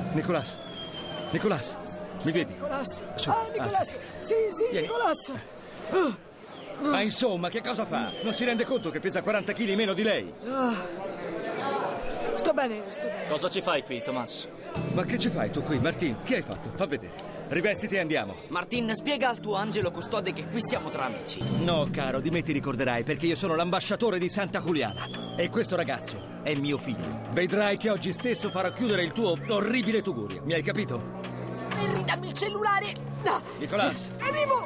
Nicolas. Nicolas, mi vedi? Nicolas. Su, Nicolas. Sì, vieni. Nicolas. Ma insomma, che cosa fa? Non si rende conto che pesa 40 kg meno di lei? Sto bene. Cosa ci fai qui, Tomas? Ma che ci fai tu qui, Martin? Che hai fatto? Fa vedere. Rivestiti e andiamo. Martin, spiega al tuo angelo custode che qui siamo tra amici. No, caro, di me ti ricorderai perché io sono l'ambasciatore di Santa Juliana. E questo ragazzo è mio figlio. Vedrai che oggi stesso farò chiudere il tuo orribile tugurio. Mi hai capito? Henry, dammi il cellulare. Nicolas. Arrivo.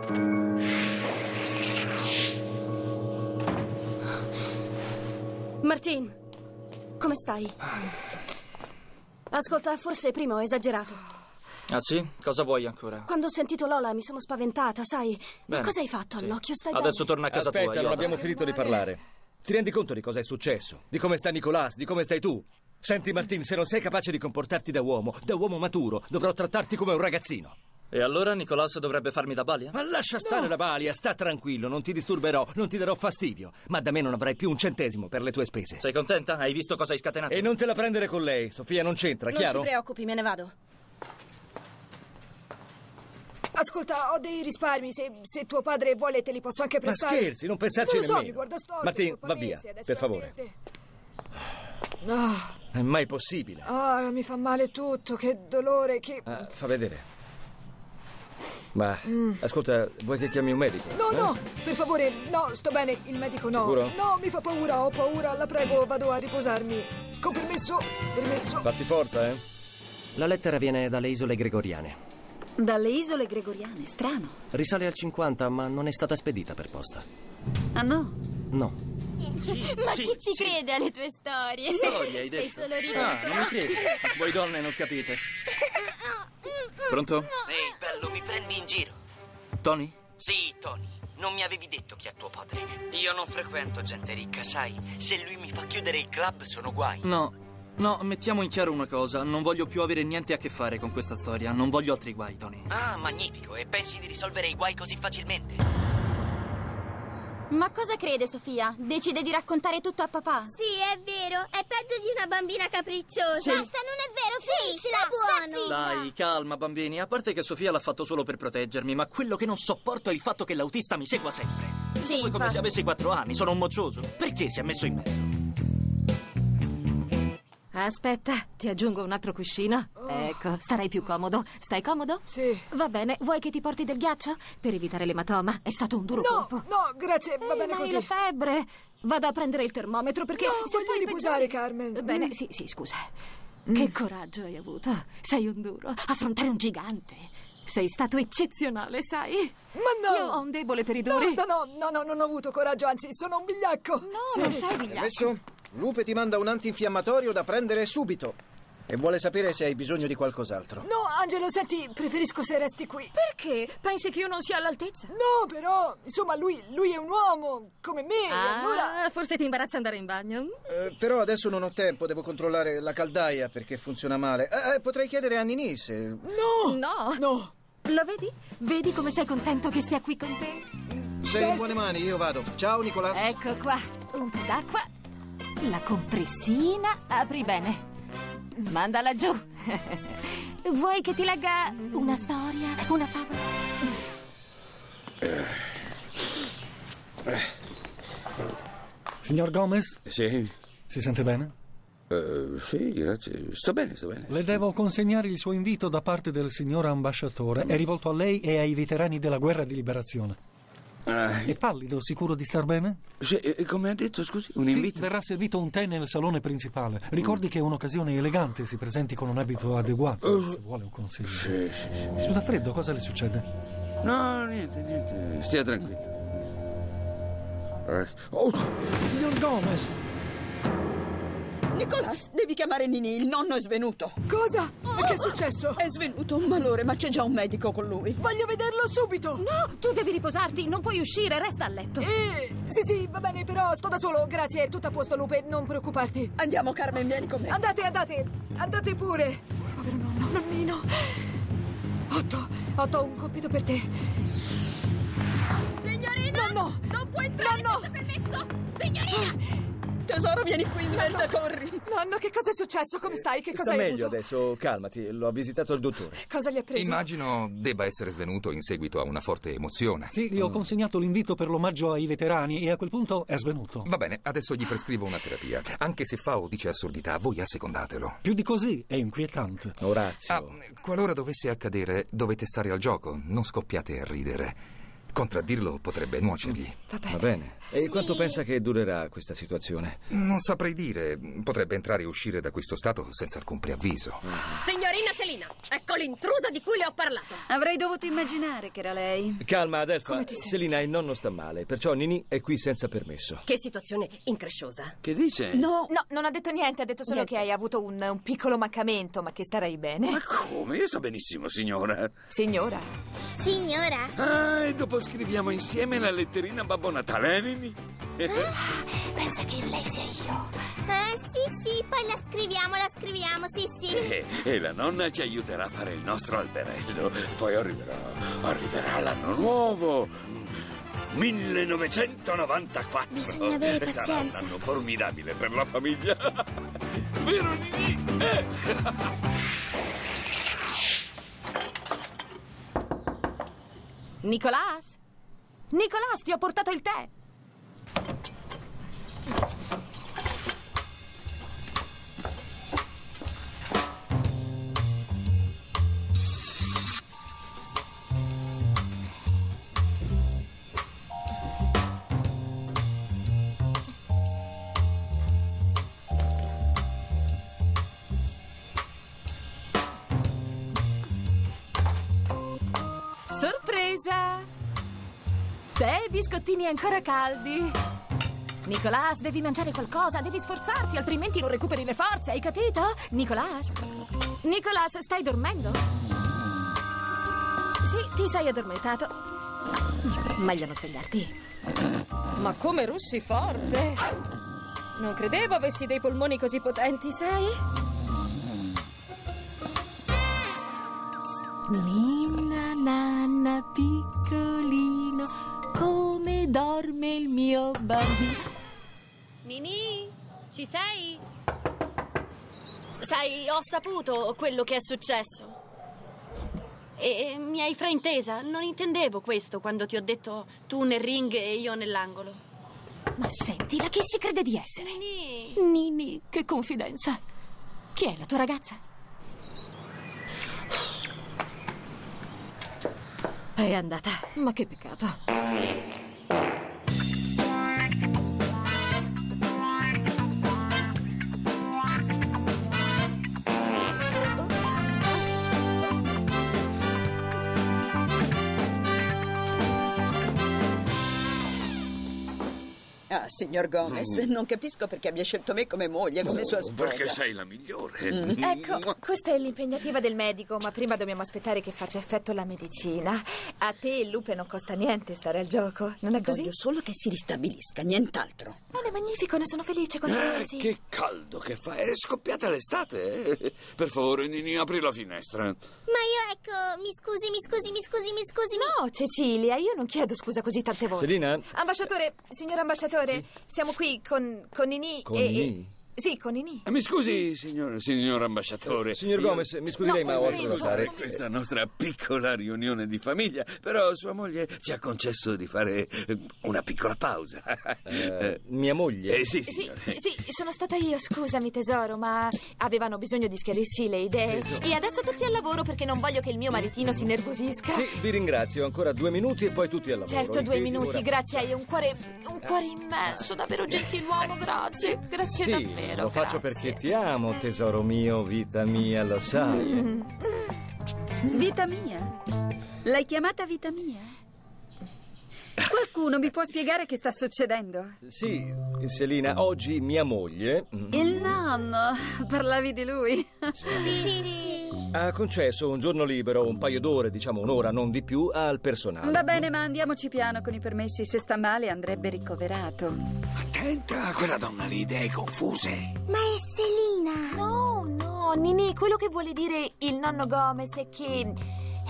Martin, come stai? Ascolta, forse prima ho esagerato. Ah sì? Cosa vuoi ancora? Quando ho sentito Lola mi sono spaventata, sai? Ma Bene. cosa hai fatto all'occhio? Stai Adesso bene? torna a casa tua. Aspetta, non Yoda. abbiamo finito di parlare. Ti rendi conto di cosa è successo? Di come sta Nicolas? Di come stai tu? Senti, Martin, se non sei capace di comportarti da uomo maturo, dovrò trattarti come un ragazzino. E allora Nicolas dovrebbe farmi da balia? Ma lascia stare la balia, sta tranquillo, non ti disturberò, non ti darò fastidio. Ma da me non avrai più un centesimo per le tue spese. Sei contenta? Hai visto cosa hai scatenato? E non te la prendere con lei, Sofia non c'entra, Non chiaro? si preoccupi, me ne vado. Ascolta, ho dei risparmi. Se tuo padre vuole te li posso anche Ma prestare. scherzi, non pensarci Non lo so, nemmeno. mi guarda storto. Martin, colpa va mia, via, se adesso per favore. È mai possibile. Mi fa male tutto, che dolore, che... Fa vedere. Ma, ascolta, vuoi che chiami un medico? No, per favore, no, sto bene, il medico no. Sicuro? No, mi fa paura, ho paura, la prego, vado a riposarmi. Con permesso. Fatti forza, eh? La lettera viene dalle isole Gregoriane. Dalle isole Gregoriane, strano. Risale al 50, ma non è stata spedita per posta. Ah no? No. Ma chi ci crede alle tue storie? Storie, hai Sei detto? solo ridicolo. Non mi credi? Voi donne non capite. Pronto? Ehi, bello, mi prendi in giro? Tony? Sì, Tony. Non mi avevi detto chi è tuo padre. Io non frequento gente ricca, sai? Se lui mi fa chiudere il club sono guai. No, mettiamo in chiaro una cosa. Non voglio più avere niente a che fare con questa storia. Non voglio altri guai, Tony. Ah, magnifico. E pensi di risolvere i guai così facilmente? Ma cosa crede Sofia? Decide di raccontare tutto a papà? Sì, è vero. È peggio di una bambina capricciosa. Sì. Basta, non è vero. Finiscila. Buono. Dai, calma, bambini. A parte che Sofia l'ha fatto solo per proteggermi, ma quello che non sopporto è il fatto che l'autista mi segua sempre. Mi segue come infatti. se avessi 4 anni. Sono un moccioso. Perché si è messo in mezzo? Aspetta, ti aggiungo un altro cuscino. Ecco, starai più comodo. Stai comodo? Sì. Va bene, vuoi che ti porti del ghiaccio? Per evitare l'ematoma. È stato un duro colpo. No, grazie, va bene ma così. hai la febbre. Vado a prendere il termometro perché No, se voglio poi riposare, peggiori- Carmen. Bene, sì, scusa. Che coraggio hai avuto. Sei un duro. Affrontare un gigante. Sei stato eccezionale, sai? Ma no! Io ho un debole per i No, duri. non ho avuto coraggio, anzi, sono un vigliacco. No, non sei vigliacco. Permesso? Lupe ti manda un antinfiammatorio da prendere subito. E vuole sapere se hai bisogno di qualcos'altro. No, Angelo, senti, preferisco se resti qui. Perché? Pensi che io non sia all'altezza? No, però, insomma, lui è un uomo, come me, e allora... Forse ti imbarazza andare in bagno? Però adesso non ho tempo, devo controllare la caldaia perché funziona male. Potrei chiedere a Nini se... No. Lo vedi? Vedi come sei contento che stia qui con te? Sei in buone mani, io vado. Ciao, Nicolas. Ecco qua, un po' d'acqua. La compressina, apri bene. Mandala giù. Vuoi che ti legga una storia, una favola? Signor Gomez? Sì. Si sente bene? Sì, grazie. Sto bene. Le devo consegnare il suo invito da parte del signor ambasciatore. È rivolto a lei e ai veterani della guerra di liberazione. È pallido, sicuro di star bene? Sì, come ha detto, scusi? Un invito? Sì, verrà servito un tè nel salone principale. Ricordi che è un'occasione elegante, si presenti con un abito adeguato, se vuole un consiglio. Sì. Suda freddo, cosa le succede? No, niente. Stia tranquillo. Signor Gomez! Nicolas, devi chiamare Nini, il nonno è svenuto. Cosa? Che è successo? È svenuto un malore, ma c'è già un medico con lui. Voglio vederlo subito! No, tu devi riposarti, non puoi uscire, resta a letto. Sì, va bene, però sto da solo, grazie, è tutto a posto, Lupe, non preoccuparti. Andiamo, Carmen, vieni con me. Andate pure. Povero nonnino. Otto, un compito per te. Signorina! No! Non può entrare senza permesso! Signorina! Tesoro, vieni qui, svelta, corri. Nonno, che cosa è successo? Come stai? Che cosa Sta hai meglio avuto? adesso, calmati. Lo ha visitato il dottore. Cosa gli ha preso? Immagino debba essere svenuto in seguito a una forte emozione. Sì, gli ho consegnato l'invito per l'omaggio ai veterani e a quel punto è svenuto. Va bene, adesso gli prescrivo una terapia. Anche se fa o dice assurdità, voi assecondatelo. Più di così è inquietante. Orazio. Qualora dovesse accadere, dovete stare al gioco, non scoppiate a ridere. Contraddirlo potrebbe nuocergli. Va bene. E quanto pensa che durerà questa situazione? Non saprei dire. Potrebbe entrare e uscire da questo stato senza alcun preavviso. Signorina Selina, ecco l'intrusa di cui le ho parlato. Avrei dovuto immaginare che era lei. Calma, Adelfa. Selina, il nonno sta male, perciò Nini è qui senza permesso. Che situazione incresciosa. Che dice? No, non ha detto niente, ha detto solo che hai avuto un piccolo mancamento, ma che starai bene. Ma come? Io sto benissimo, signora. Signora? Signora? Ah, e dopo scriviamo insieme la letterina a Babbo Natale, Nini? Pensa che lei sia io. Sì, poi la scriviamo, sì. E la nonna ci aiuterà a fare il nostro alberello. Poi arriverà l'anno nuovo. 1994. Bisogna avere Sarà pazienza. un anno formidabile per la famiglia. Vero, Nini? Nicolas? Nicolas, ti ho portato il tè. Sorpresa! Tè e biscottini ancora caldi. Nicolas, devi mangiare qualcosa, devi sforzarti, altrimenti non recuperi le forze, hai capito? Nicolas? Nicolas, stai dormendo? Sì, ti sei addormentato. Meglio non svegliarti. Ma come russi forte! Non credevo avessi dei polmoni così potenti, sai? Ninna nanna piccolino, come dorme il mio bambino. Nini, ci sei? Sai, ho saputo quello che è successo. E mi hai fraintesa. Non intendevo questo quando ti ho detto tu nel ring e io nell'angolo. Ma sentila, chi si crede di essere? Nini. Nini, che confidenza. Chi è la tua ragazza? È andata. Ma che peccato. Ah, signor Gomez, non capisco perché abbia scelto me come moglie, come sua sposa. Perché sei la migliore. Ecco, questa è l'impegnativa del medico, ma prima dobbiamo aspettare che faccia effetto la medicina. A te e Lupe non costa niente stare al gioco, non è così? Voglio solo che si ristabilisca, nient'altro. Non è magnifico, ne sono felice, continua così. Che caldo che fa. È scoppiata l'estate. Per favore, Nini, apri la finestra. Ma io, ecco, mi scusi. No, Cecilia, io non chiedo scusa così tante volte. Selina? Ambasciatore, signor ambasciatore, siamo qui con Nini Con e... Nini? Sì, con Nini. Mi scusi, signor ambasciatore. Signor Gomez, mi scusi lei, ma ho altro da fare. Questa nostra piccola riunione di famiglia, però sua moglie ci ha concesso di fare una piccola pausa. Mia moglie? Sì, signore. Sì, sono stata io, scusami tesoro, ma avevano bisogno di schiarirsi le idee. E adesso tutti al lavoro perché non voglio che il mio maritino si nervosisca. Sì, vi ringrazio. Ancora 2 minuti e poi tutti al lavoro. Certo, 2 Intesi? minuti, Ora- grazie, hai un cuore immenso, davvero gentiluomo, grazie Sì, davvero. lo faccio perché ti amo, tesoro mio, vita mia, lo sai. Vita mia? L'hai chiamata vita mia? Qualcuno mi può spiegare che sta succedendo? Sì, Selina, oggi mia moglie Il nonno, parlavi di lui? Sì. ha concesso un giorno libero, un paio d'ore, diciamo un'ora, non di più, al personale. Va bene, ma andiamoci piano con i permessi. Se sta male andrebbe ricoverato. Attenta, quella donna lì, idee confuse. Ma è Selina. No, Nini, quello che vuole dire il nonno Gomez è che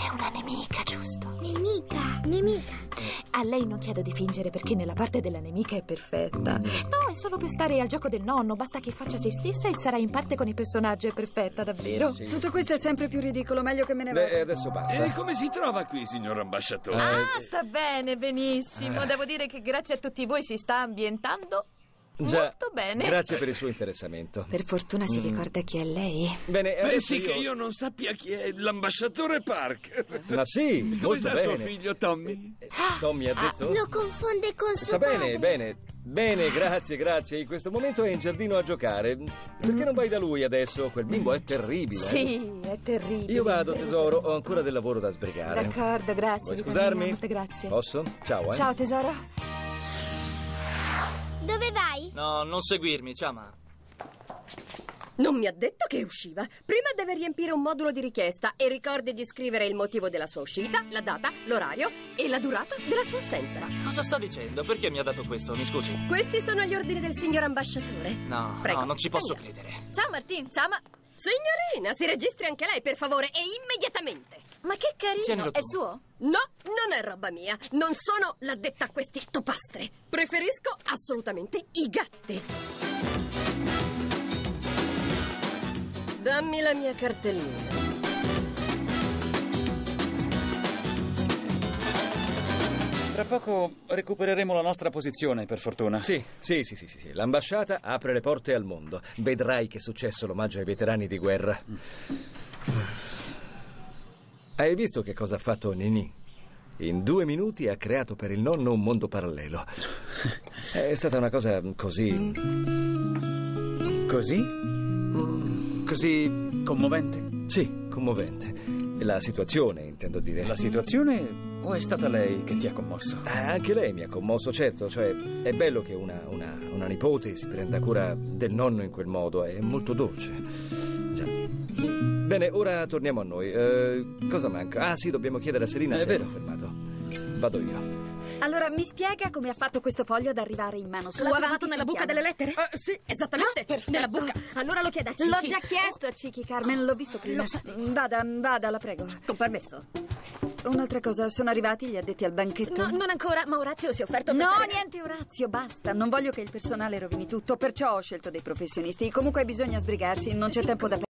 È una nemica, giusto? Nemica. A lei non chiedo di fingere perché nella parte della nemica è perfetta. No, è solo per stare al gioco del nonno. Basta che faccia se stessa e sarà in parte con i personaggi. È perfetta, davvero. Sì. Tutto questo è sempre più ridicolo. Meglio che me ne vada. Beh, adesso basta. E come si trova qui, signor ambasciatore? Sta bene, benissimo. Devo dire che grazie a tutti voi si sta ambientando molto bene. Grazie per il suo interessamento. Per fortuna si ricorda chi è lei. Bene, pensi che io non sappia chi è l'ambasciatore Park? Ma sì, Come molto sta bene. suo figlio Tommy? Tommy ha detto? Lo confonde con suo Sta padre. bene, grazie. In questo momento è in giardino a giocare. Perché non vai da lui adesso? Quel bimbo è terribile. Sì, è terribile. Io vado, tesoro, ho ancora del lavoro da sbrigare. D'accordo, grazie. Vuoi scusarmi? Molte grazie. Posso? Ciao, Ciao, tesoro. Dove vai? No, non seguirmi, Chama. Non mi ha detto che usciva. Prima deve riempire un modulo di richiesta e ricordi di scrivere il motivo della sua uscita, la data, l'orario e la durata della sua assenza. Ma cosa sta dicendo? Perché mi ha dato questo? Mi scusi? Questi sono gli ordini del signor ambasciatore. No, Prego, no, non ci posso venga. credere. Ciao Martin, ciao Signorina, si registri anche lei, per favore, e immediatamente. Ma che carino, Tienilo tu. è suo? No, non è roba mia. Non sono l'addetta a questi topastre. Preferisco assolutamente i gatti. Dammi la mia cartellina. Tra poco recupereremo la nostra posizione, per fortuna. Sì. L'ambasciata apre le porte al mondo. Vedrai che successo l'omaggio ai veterani di guerra. Hai visto che cosa ha fatto Nini? In 2 minuti ha creato per il nonno un mondo parallelo. È stata una cosa così... Così? Così commovente? Sì, commovente. La situazione, intendo dire. La situazione o è stata lei che ti ha commosso? Anche lei mi ha commosso, certo. Cioè, è bello che una nipote si prenda cura del nonno in quel modo. È molto dolce. Già. Bene, ora torniamo a noi. Cosa manca? Ah, sì, dobbiamo chiedere a Serena se è fermato. Vado io. Allora, mi spiega come ha fatto questo foglio ad arrivare in mano sua? L'ha trovato nella buca delle lettere? Sì, esattamente. Nella buca. Allora lo chieda a Ciki. L'ho già chiesto a Ciki, Carmen, l'ho visto prima. Lo sapevo. Vada, la prego. Con permesso. Un'altra cosa, sono arrivati gli addetti al banchetto? No, non ancora, ma Orazio si è offerto a No, mettere... niente Orazio, basta. Non voglio che il personale rovini tutto, perciò ho scelto dei professionisti. Comunque bisogna sbrigarsi, non c'è tempo da perdere.